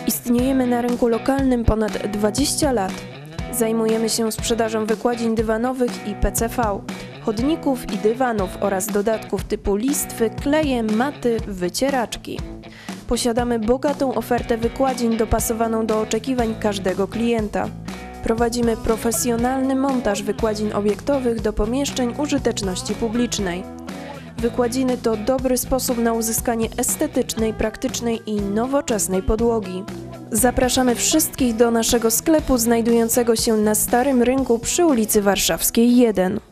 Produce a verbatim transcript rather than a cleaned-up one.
Istniejemy na rynku lokalnym ponad dwadzieścia lat. Zajmujemy się sprzedażą wykładzin dywanowych i P C V, chodników i dywanów oraz dodatków typu listwy, kleje, maty, wycieraczki. Posiadamy bogatą ofertę wykładzin dopasowaną do oczekiwań każdego klienta. Prowadzimy profesjonalny montaż wykładzin obiektowych do pomieszczeń użyteczności publicznej. Wykładziny to dobry sposób na uzyskanie estetycznej, praktycznej i nowoczesnej podłogi. Zapraszamy wszystkich do naszego sklepu znajdującego się na Starym Rynku przy ulicy Warszawskiej jeden.